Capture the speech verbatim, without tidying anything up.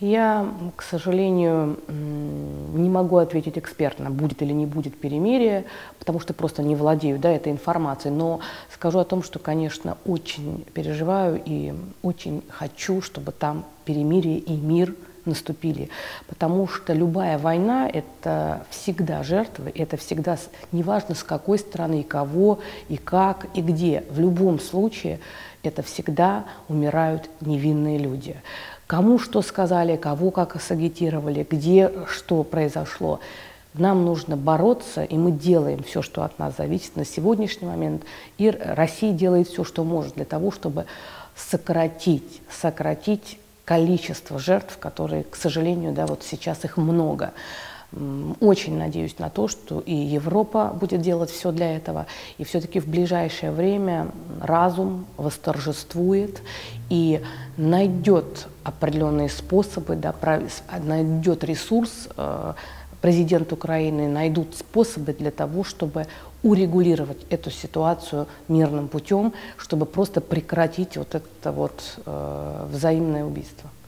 Я, к сожалению, не могу ответить экспертно, будет или не будет перемирие, потому что просто не владею, да, этой информацией. Но скажу о том, что, конечно, очень переживаю и очень хочу, чтобы там перемирие и мир наступили. Потому что любая война – это всегда жертвы, это всегда, неважно с какой стороны, и кого, и как, и где. В любом случае это всегда умирают невинные люди. Кому что сказали, кого как сагитировали, где что произошло. Нам нужно бороться, и мы делаем все, что от нас зависит на сегодняшний момент. И Россия делает все, что может для того, чтобы сократить, сократить количество жертв, которые, к сожалению, да, вот сейчас их много. Очень надеюсь на то, что и Европа будет делать все для этого, и все-таки в ближайшее время разум восторжествует и найдет определенные способы, да, найдет ресурс, президент Украины найдут способы для того, чтобы урегулировать эту ситуацию мирным путем, чтобы просто прекратить вот это вот э, взаимное убийство.